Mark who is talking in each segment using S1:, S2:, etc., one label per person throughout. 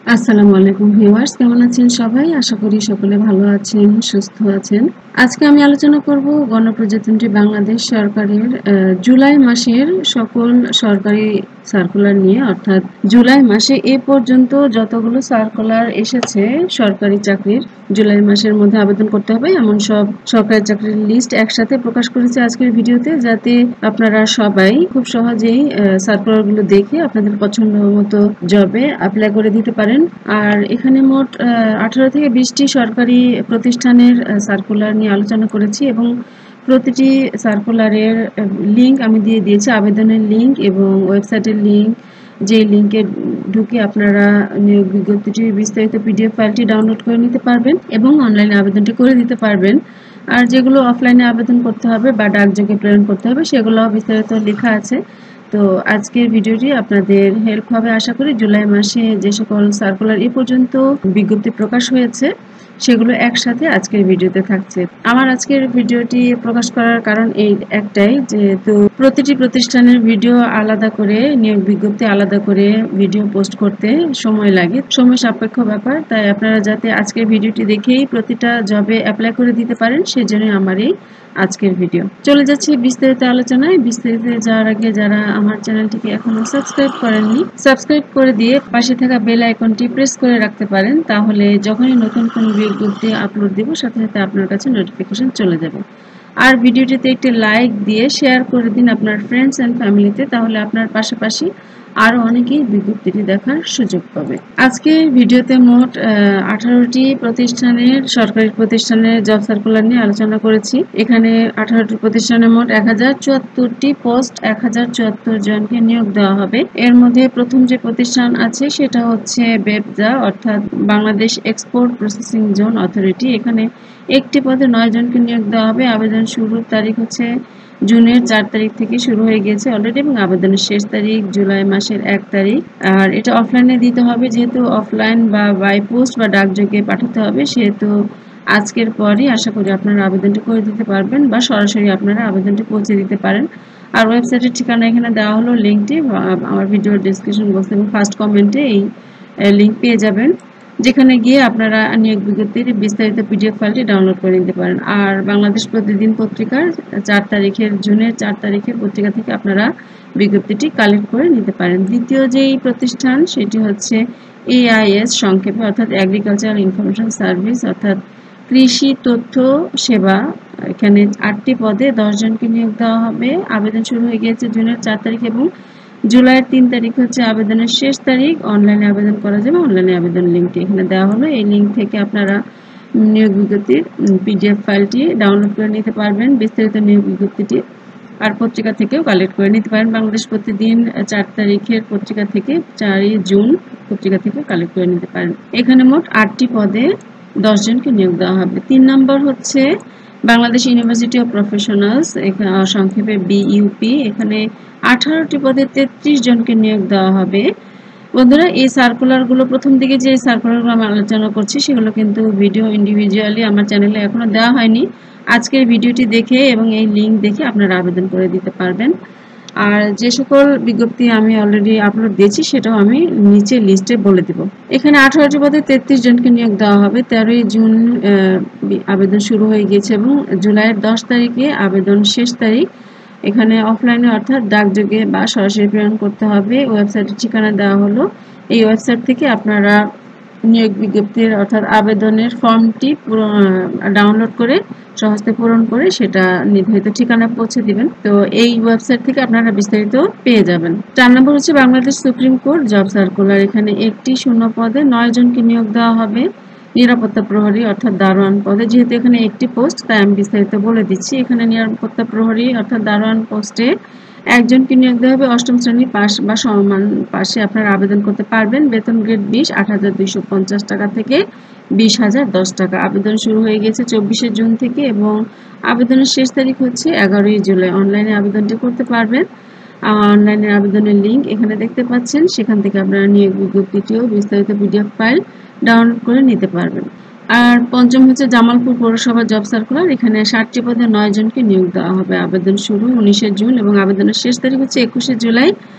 S1: আসসালামু আলাইকুম ভিউয়ার্স, কেমন আছেন সবাই? আশা করি সকলে ভালো আছেন, সুস্থ আছেন। আজকে আমি আলোচনা করব গণপ্রজাতন্ত্রী বাংলাদেশ সরকারের জুলাই মাসের সকল সরকারি সার্কুলার নিয়ে। অর্থাৎ জুলাই মাসে এ পর্যন্ত যতগুলো সার্কুলার এসেছে সরকারি চাকরির, জুলাই মাসের মধ্যে আবেদন করতে হবে এমন সব সরকারি চাকরির লিস্ট একসাথে প্রকাশ করেছে আজকের ভিডিওতে, যাতে আপনারা সবাই খুব সহজেই সার্কুলারগুলো দেখে আপনাদের পছন্দ মতো জবে অ্যাপ্লাই করে দিতে পারেন। আর এখানে মোট 18 থেকে 20টি সরকারি প্রতিষ্ঠানের সার্কুলার নিয়ে আলোচনা করেছি এবং প্রতিটি সার্কুলারের লিংক আমি দিয়ে দিয়েছি, আবেদনের লিংক এবং ওয়েবসাইটের লিংক। যে লিংকে ঢুকে আপনারা নিয়োগ বিজ্ঞপ্তিটির বিস্তারিত পিডিএফ ফাইলটি ডাউনলোড করে নিতে পারবেন এবং অনলাইনে আবেদনটি করে দিতে পারবেন। আর যেগুলো অফলাইনে আবেদন করতে হবে বা ডাকযোগে প্রেরণ করতে হবে সেগুলো বিস্তারিত লেখা আছে। তো আজকের ভিডিওটি আপনাদের হেল্প হবে আশা করি। জুলাই মাসে যে সকল সার্কুলার এ পর্যন্ত বিজ্ঞপ্তি প্রকাশ হয়েছে সেগুলো একসাথে আজকের ভিডিওতে থাকছে। আমার আজকের ভিডিওটি প্রকাশ করার কারণ এই একটাই, যেহেতু প্রতিটি প্রতিষ্ঠানের ভিডিও আলাদা করে, নিয়োগ বিজ্ঞপ্তি আলাদা করে ভিডিও পোস্ট করতে সময় লাগে, সময় সাপেক্ষ ব্যাপার। তাই আপনারা যাতে আজকের ভিডিওটি দেখেই প্রতিটা জবে অ্যাপ্লাই করে দিতে পারেন সেজন্য আমার এই আজকের ভিডিও। চলে যাচ্ছি বিস্তারিত আলোচনায়। বিস্তারিত যাওয়ার আগে যারা আমার চ্যানেলটিকে এখনো সাবস্ক্রাইব করেননি, সাবস্ক্রাইব করে দিয়ে পাশে থাকা বেল আইকনটি প্রেস করে রাখতে পারেন, তাহলে যখনই নতুন কোনো বিজ্ঞপ্তি আপলোড দেব সাথে সাথে আপনার কাছে নোটিফিকেশন চলে যাবে। আর ভিডিওটিতে একটি লাইক দিয়ে শেয়ার করে দিন আপনার ফ্রেন্ডস এন্ড ফ্যামিলিতে, তাহলে আপনার পাশাপাশি আরো অনেকেই বিজ্ঞপ্তিটি দেখার সুযোগ পাবে। আজকে ভিডিওতে মোট 18টি প্রতিষ্ঠানের, সরকারি প্রতিষ্ঠানের জব সার্কুলার নিয়ে আলোচনা করেছি। এখানে 18টি প্রতিষ্ঠানে মোট 1074টি পোস্ট, 1074 জনকে নিয়োগ দেওয়া হবে। এর মধ্যে প্রথম যে প্রতিষ্ঠান আছে সেটা হচ্ছে বেবজা, অর্থাৎ Bangladesh export processing zone authority. এখানে একটি পদে 9 জনকে নিয়োগ দেওয়া হবে। আবেদন শুরুর তারিখ হচ্ছে জুনের 4 তারিখ থেকে শুরু হয়ে গিয়েছে অলরেডি এবং আবেদনের শেষ তারিখ জুলাই মাসের 1 তারিখ। আর এটা অফলাইনে দিতে হবে, যেহেতু অফলাইন বা বাই পোস্ট বা ডাকযোগে পাঠাতে হবে, সেহেতু আজকের পরই আশা করি আপনারা আবেদনটি করে দিতে পারবেন বা সরাসরি আপনারা আবেদনটি পৌঁছে দিতে পারেন। আর ওয়েবসাইটের ঠিকানা এখানে দেওয়া হলো, লিঙ্কটি আমার ভিডিওর ডেসক্রিপশন বক্সে এবং ফার্স্ট কমেন্টে এই লিঙ্ক পেয়ে যাবেন, যেখানে গিয়ে আপনারা নিয়োগ বিজ্ঞপ্তির বিস্তারিত পিডিএফ ফাইলটি ডাউনলোড করে নিতে পারেন। আর বাংলাদেশ প্রতিদিন পত্রিকার জুনের 4 তারিখের পত্রিকা থেকে আপনারা বিজ্ঞপ্তিটি কালেক্ট করে নিতে পারেন। দ্বিতীয় যেই প্রতিষ্ঠান সেটি হচ্ছে AIS, সংক্ষেপে অর্থাৎ এগ্রিকালচারাল ইনফরমেশন সার্ভিস, অর্থাৎ কৃষি তথ্য সেবা। এখানে 8টি পদে 10 জনকে নিয়োগ দেওয়া হবে। আবেদন শুরু হয়ে গিয়েছে জুনের 4 তারিখ এবং জুলাইয়ের 3 তারিখ হচ্ছে আবেদনের শেষ তারিখ। অনলাইনে আবেদন করা যাবে, অনলাইনে আবেদন লিঙ্কটি এখানে দেওয়া হলো। এই লিঙ্ক থেকে আপনারা নিয়োগ বিজ্ঞপ্তির পিডিএফ ফাইলটি ডাউনলোড করে নিতে পারবেন, বিস্তারিত নিয়োগ বিজ্ঞপ্তিটি। আর পত্রিকা থেকেও কালেক্ট করে নিতে পারেন। বাংলাদেশ প্রতিদিন 4 তারিখের পত্রিকা থেকে, 4 জুন পত্রিকা থেকে কালেক্ট করে নিতে পারেন। এখানে মোট 8টি পদে 10 জনকে নিয়োগ দেওয়া হবে। 3 নম্বর হচ্ছে বাংলাদেশ ইউনিভার্সিটি অফ প্রফেশনালস, সংক্ষেপে BUP। এখানে 18টি পদে 33 জনকে নিয়োগ দেওয়া হবে। বন্ধুরা, এই সার্কুলারগুলো, প্রথম দিকে যে সার্কুলারগুলো আমি আলোচনা করছি সেগুলো কিন্তু ভিডিও ইন্ডিভিজুয়ালি আমার চ্যানেলে এখনো দেওয়া হয়নি। আজকের ভিডিওটি দেখে এবং এই লিঙ্ক দেখে আপনারা আবেদন করে দিতে পারবেন। আর যে সকল বিজ্ঞপ্তি আমি অলরেডি আপলোড দিয়েছি সেটাও আমি নিচে লিস্টে বলে দেব। এখানে 18টি পদে 33 জনকে নিয়োগ দেওয়া হবে। 13ই জুন আবেদন শুরু হয়ে গিয়েছে এবং জুলাইয়ের 10 তারিখে আবেদন শেষ তারিখ। এখানে অফলাইনে অর্থাৎ ডাকযোগে বা সরাসরি প্রেরণ করতে হবে। ওয়েবসাইটের ঠিকানা দেওয়া হলো। এই ওয়েবসাইট থেকে আপনারা নিয়োগ বিজ্ঞপ্তির অর্থাৎ আবেদনের ফর্মটি ডাউনলোড করে সহজে পূরণ করে সেটা নির্ধারিত ঠিকানা পৌঁছে দিবেন। তো এই ওয়েবসাইট থেকে আপনারা বিস্তারিত পেয়ে যাবেন। 4 নম্বর হচ্ছে Bangladesh supreme court job circular. এখানে একটি শূন্য পদে 9 জনকে নিয়োগ দেওয়া হবে নিরাপত্তা প্রহরী অর্থাৎ দারোয়ান পদে। যেহেতু এখানে একটি পোস্ট তাই আমি বিস্তারিত বলে দিচ্ছি। এখানে নিরাপত্তা প্রহরী অর্থাৎ দারোয়ান পোস্টে 1 জনকে নিয়োগ দেওয়া হবে। 8ম শ্রেণী পাস বা সমমান পাশে আপনারা আবেদন করতে পারবেন। বেতন গ্রেড 20, 8,250 টাকা থেকে 20,010 টাকা। আবেদন শুরু হয়ে গেছে 24শে জুন থেকে এবং আবেদনের শেষ তারিখ হচ্ছে 11ই জুলাই। অনলাইনে আবেদনটি করতে পারবেন। অনলাইনে আবেদনের লিঙ্ক এখানে দেখতে পাচ্ছেন, সেখান থেকে আপনারা নিয়োগ বিজ্ঞপ্তিটিও বিস্তারিত পিডিএফ ফাইল ডাউনলোড করে নিতে পারবেন। আর 5ম হচ্ছে জামালপুর পৌরসভা জব সার্কুলার। এখানে 60টি পদে 9 জনকে নিয়োগ দেওয়া হবে। আবেদন শুরু 19শে জুন এবং আবেদনের শেষ তারিখ হচ্ছে 21শে জুলাই।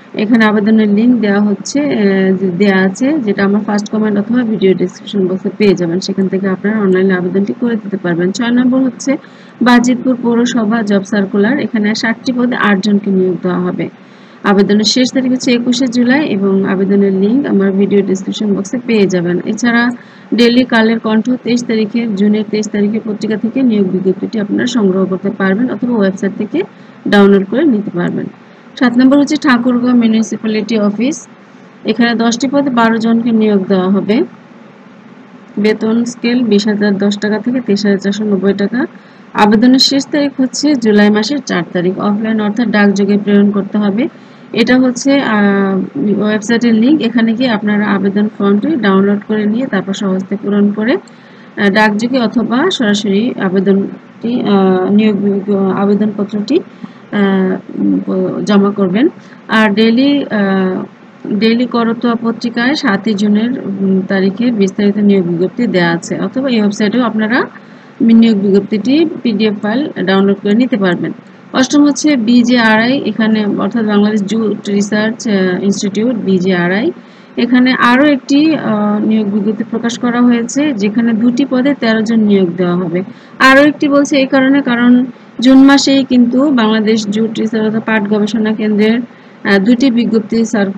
S1: এখানে আবেদনের লিঙ্ক দেওয়া আছে, যেটা আমার ফার্স্ট কমেন্ট অথবা ভিডিও ডেসক্রিপশন বক্সে পেয়ে যাবেন। সেখান থেকে আপনারা অনলাইনে আবেদনটি করে দিতে পারবেন। 6 নম্বর হচ্ছে বাজিতপুর পৌরসভা জব সার্কুলার। এখানে 60টি পদে 8 জনকে নিয়োগ দেওয়া হবে। আবেদনের শেষ তারিখ হচ্ছে 21শে জুলাই এবং আবেদনের লিঙ্ক আমার ভিডিও ডেসক্রিপশন বক্সে পেয়ে যাবেন। এছাড়া ডেইলি কালের কণ্ঠ 23 তারিখে, জুনের 23 তারিখে পত্রিকা থেকে নিয়োগ বিজ্ঞপ্তিটি আপনারা সংগ্রহ করতে পারবেন অথবা ওয়েবসাইট থেকে ডাউনলোড করে নিতে পারবেন। 7 নম্বর হচ্ছে ঠাকুরগাঁও মিউনিসিপ্যালিটি অফিস। এখানে 10টি পদে 12 জনকে নিয়োগ দেওয়া হবে। বেতন স্কেল 20,010 টাকা থেকে 23,490 টাকা। আবেদনের শেষ তারিখ হচ্ছে জুলাই মাসের 4 তারিখ। অফলাইন অর্থাৎ ডাকযোগে প্রেরণ করতে হবে। এটা হচ্ছে ওয়েবসাইটের লিঙ্ক। এখানে গিয়ে আপনারা আবেদন ফর্মটি ডাউনলোড করে নিয়ে তারপর সহজে পূরণ করে ডাকযোগে অথবা সরাসরি আবেদনপত্রটি জমা করবেন। আর ডেইলি করতোয়া পত্রিকায় 7 জুনের তারিখে বিস্তারিত নিয়োগ বিজ্ঞপ্তি দেওয়া আছে, অথবা এই ওয়েবসাইটেও আপনারা নিয়োগ বিজ্ঞপ্তিটি পিডিএফ ফাইল ডাউনলোড করে নিতে পারবেন। 8ম হচ্ছে বিজেআরআই, এখানে অর্থাৎ Bangladesh jute research institute BJRI. এখানে আরও একটি নিয়োগ বিজ্ঞপ্তি প্রকাশ করা হয়েছে, যেখানে 2টি পদে 13 জন নিয়োগ দেওয়া হবে। আরও একটি বলছে এই কারণ জুন মাসেই কিন্তু বাংলাদেশ জুট রিসার্চ অর্থাৎ পাট গবেষণা কেন্দ্রের 2টি বিজ্ঞপ্তি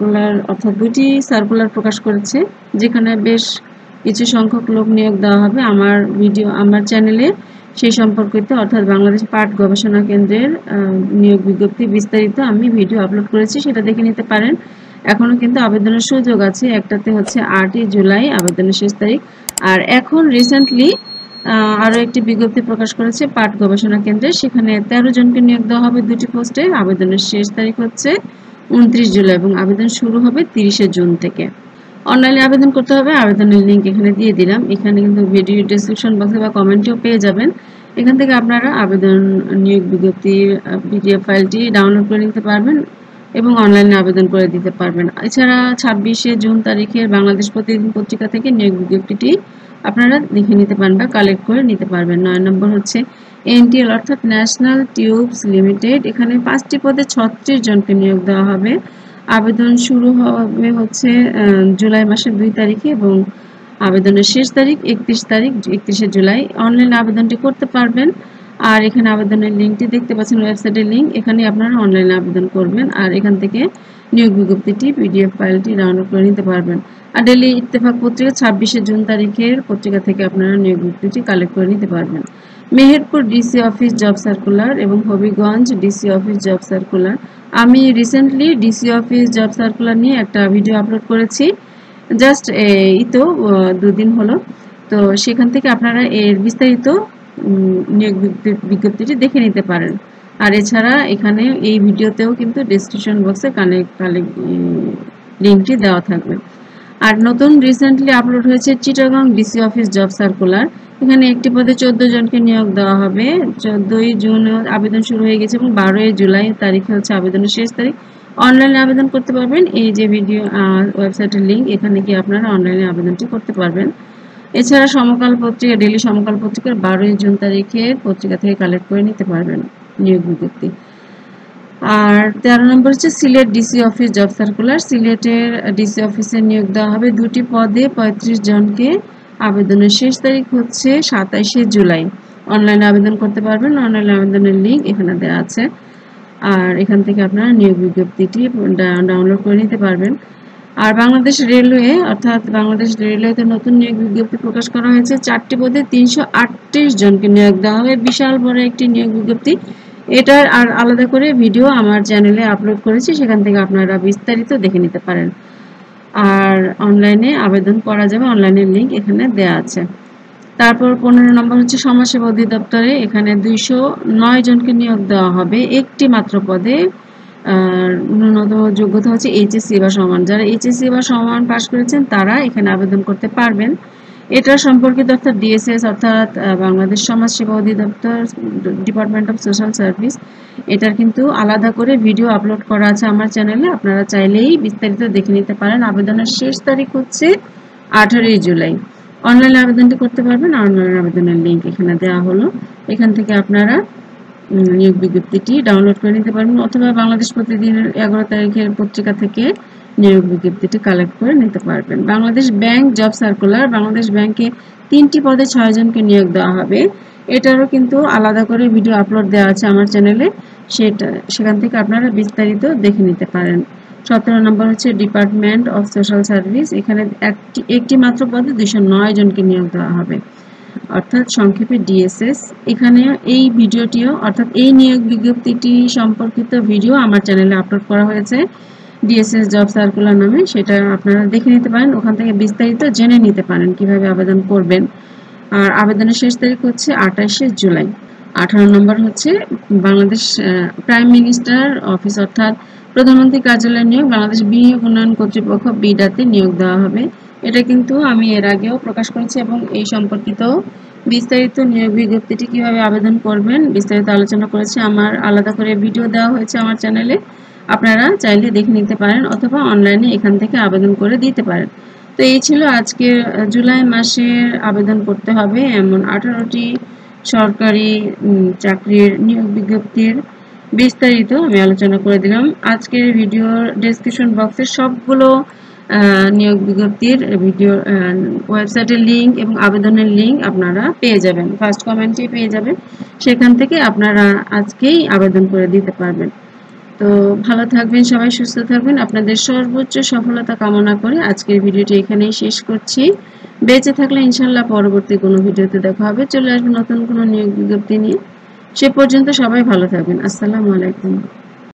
S1: দুটি সার্কুলার প্রকাশ করেছে, যেখানে বেশ কিছু সংখ্যক লোক নিয়োগ দেওয়া হবে। আমার চ্যানেলে সেই সম্পর্কিত অর্থাৎ বাংলাদেশ পাট গবেষণা কেন্দ্রের নিয়োগ বিজ্ঞপ্তি বিস্তারিত আমি ভিডিও আপলোড করেছি, সেটা দেখে নিতে পারেন। এখনো কিন্তু আবেদনের সুযোগ আছে। একটাতে হচ্ছে 8ই জুলাই আবেদনের শেষ তারিখ। আর এখন রিসেন্টলি আরও একটি বিজ্ঞপ্তি প্রকাশ করেছে পাট গবেষণা কেন্দ্রে, সেখানে 13 জনকে নিয়োগ দেওয়া হবে 2টি পোস্টে। আবেদনের শেষ তারিখ হচ্ছে 29 জুলাই এবং আবেদন শুরু হবে 30শে জুন থেকে। অনলাইনে আবেদন করতে হবে, আবেদনের লিঙ্ক এখানে দিয়ে দিলাম। এখানে কিন্তু ভিডিও ডেসক্রিপশন বক্সে বা কমেন্টেও পেয়ে যাবেন। এখান থেকে আপনারা আবেদন নিয়োগ বিজ্ঞপ্তির পিডিএফ ফাইলটি ডাউনলোড করে নিতে পারবেন এবং অনলাইনে আবেদন করে দিতে পারবেন। এছাড়া 26শে জুন তারিখের বাংলাদেশ প্রতিদিন পত্রিকা থেকে নিয়োগ বিজ্ঞপ্তিটি আপনারা দেখে নিতে পারেন বা কালেক্ট করে নিতে পারবেন। 9 নম্বর হচ্ছে এনটিএল অর্থাৎ ন্যাশনাল টিউবস লিমিটেড। এখানে 5টি পদে 36 জনকে নিয়োগ দেওয়া হবে। আবেদন শুরু হবে হচ্ছে জুলাই মাসের 2 তারিখে এবং আবেদনের শেষ তারিখ 31শে জুলাই। অনলাইনে আবেদনটি করতে পারবেন। আর এখানে আবেদনের লিঙ্কটি দেখতে পাচ্ছেন, ওয়েবসাইটের লিঙ্ক। এখানে আপনারা অনলাইনে আবেদন করবেন আর এখান থেকে নিয়োগ বিজ্ঞপ্তিটি পিডিএফ ফাইলটি ডাউনলোড করে নিতে পারবেন। আর ডেইলি ইত্তেফাক পত্রিকা 26শে জুন তারিখের পত্রিকা থেকে আপনারা নিয়োগ বিজ্ঞপ্তিটি কালেক্ট করে নিতে পারবেন। Meherpur DC office job circular এবং Habiganj DC office job circular. আমি recently DC office job circular নিয়ে একটা ভিডিও আপলোড করেছি, জাস্ট এই তো 2 দিন হলো। তো সেখান থেকে আপনারা এর বিস্তারিত নিয়োগ বিজ্ঞপ্তিটি দেখে নিতে পারেন। আর এছাড়া এখানে এই ভিডিওতেও কিন্তু ডেসক্রিপশন বক্সে লিঙ্কটি দেওয়া থাকবে। আর নতুন রিসেন্টলি আপলোড হয়েছে Chittagong DC office job circular. এখানে একটি পদে 14 জনকে নিয়োগ দেওয়া হবে। 14ই জুন আবেদন শুরু হয়ে গেছে এবং 12ই জুলাই তারিখে হচ্ছে আবেদনের শেষ তারিখ। অনলাইনে আবেদন করতে পারবেন। এই যে ভিডিও ওয়েবসাইটের লিঙ্ক, এখানে গিয়ে আপনারা অনলাইনে আবেদনটি করতে পারবেন। এছাড়া সমকাল পত্রিকা, ডেইলি সমকাল পত্রিকার 12ই জুন তারিখে পত্রিকা থেকে কালেক্ট করে নিতে পারবেন নিয়োগ বিজ্ঞপ্তি। আর 13 নম্বর হচ্ছে Sylhet DC office job circular. সিলেটের ডিসি অফিসে নিয়োগ দেওয়া হবে 2টি পদে 35 জনকে। আবেদনের শেষ তারিখ হচ্ছে 27শে জুলাই। অনলাইনে আবেদন করতে পারবেন। অনলাইনে আবেদনের লিঙ্ক এখানে দেওয়া আছে। আর এখান থেকে আপনারা নিয়োগ বিজ্ঞপ্তিটি ডাউনলোড করে নিতে পারবেন। আর বাংলাদেশ রেলওয়েতে নতুন নিয়োগ বিজ্ঞপ্তি প্রকাশ করা হয়েছে। 4টি পদে 338 জনকে নিয়োগ দেওয়া হবে। বিশাল বড় একটি নিয়োগ বিজ্ঞপ্তি। এটার আর আলাদা করে ভিডিও আমার চ্যানেলে আপলোড করেছি, সেখান থেকে আপনারা বিস্তারিত দেখে নিতে পারেন। আর অনলাইনে আবেদন করা যাবে, অনলাইনের লিঙ্ক এখানে দেওয়া আছে। তারপর 15 নম্বর হচ্ছে সমাজসেবা অধিদপ্তরে। এখানে 209 জনকে নিয়োগ দেওয়া হবে একটি মাত্র পদে। ন্যূনতম যোগ্যতা হচ্ছে এইচএসসি বা সমান। যারা এইচএসসি বা সমান পাশ করেছেন তারা এখানে আবেদন করতে পারবেন। এটা সম্পর্কিত অর্থাৎ ডিএসএস অর্থাৎ বাংলাদেশ সমাজসেবা অধিদপ্তর, ডিপার্টমেন্ট অফ সোশ্যাল সার্ভিস, এটার কিন্তু আলাদা করে ভিডিও আপলোড করা আছে আমার চ্যানেলে। আপনারা চাইলেই বিস্তারিত দেখে নিতে পারেন। আবেদনের শেষ তারিখ হচ্ছে 18ই জুলাই। অনলাইনে আবেদনটি করতে পারবেন। অনলাইন আবেদনের লিঙ্ক এখানে দেওয়া হলো। এখান থেকে আপনারা নিয়োগ বিজ্ঞপ্তিটি ডাউনলোড করে নিতে পারবেন, অথবা বাংলাদেশ প্রতিদিনের 11 তারিখের পত্রিকা থেকে নিয়োগ বিজ্ঞপ্তিটি কালেক্ট করে নিতে পারবেন। Bangladesh bank job circular, Bangladesh ব্যাংকে 3টি পদে 6 জনকে নিয়োগ দেওয়া হবে। এটারও কিন্তু আলাদা করে ভিডিও আপলোড দেওয়া আছে আমার চ্যানেলে, সেখান থেকে আপনারা বিস্তারিত দেখে নিতে পারেন। 17 নম্বর হচ্ছে ডিপার্টমেন্ট অফ সোশ্যাল সার্ভিস, এখানে একটি মাত্র পদে 209 জনকে নিয়োগ দেওয়া হবে, অর্থাৎ সংক্ষেপে ডিএসএস। এখানে এই ভিডিওটিও অর্থাৎ এই নিয়োগ বিজ্ঞপ্তিটি সম্পর্কিত ভিডিও আমার চ্যানেলে আপলোড করা হয়েছে ডিএসএস জব সার্কুলার নামে, সেটা আপনারা দেখে নিতে পারেন, ওখান থেকে বিস্তারিত জেনে নিতে পারেন কিভাবে আবেদন করবেন। আর আবেদনের শেষ তারিখ হচ্ছে 28শে জুলাই। 18 নম্বর হচ্ছে বাংলাদেশ প্রাইম মিনিস্টার অফিস, অর্থাৎ প্রধানমন্ত্রী কার্যালয় নিয়োগ, বাংলাদেশ বিনিয়োগ উন্নয়ন কর্তৃপক্ষ বিডাতে নিয়োগ দেওয়া হবে। এটা কিন্তু আমি এর আগেও প্রকাশ করেছি এবং এই সম্পর্কিত বিস্তারিত নিয়োগ বিজ্ঞপ্তিটি কিভাবে আবেদন করবেন বিস্তারিত আলোচনা করেছি, আমার আলাদা করে ভিডিও দেওয়া হয়েছে আমার চ্যানেলে, আপনারা চাইলে দেখে নিতে পারেন অথবা অনলাইনে এখান থেকে আবেদন করে দিতে পারেন। তো এই ছিল আজকে জুলাই মাসের আবেদন করতে হবে এমন 18টি সরকারি চাকরির নিয়োগ বিজ্ঞপ্তির বিস্তারিত আমি আলোচনা করে দিলাম। আজকের ভিডিওর ডেসক্রিপশন বক্সে সবগুলো নিয়োগ বিজ্ঞপ্তির ভিডিও ওয়েবসাইটের লিঙ্ক এবং আবেদনের লিঙ্ক আপনারা পেয়ে যাবেন, ফার্স্ট কমেন্টে পেয়ে যাবেন, সেখান থেকে আপনারা আজকেই আবেদন করে দিতে পারবেন। তো ভালো থাকবেন সবাই, সুস্থ থাকবেন, আপনাদের সর্বোচ্চ সফলতা কামনা করে আজকের ভিডিওটি এখানেই শেষ করছি। বেঁচে থাকলে ইনশাল্লাহ পরবর্তী কোনো ভিডিওতে দেখা হবে, চলে আসবে নতুন কোনো নিয়োগ বিজ্ঞপ্তি নিয়ে। সে পর্যন্ত সবাই ভালো থাকবেন। আসসালামু আলাইকুম।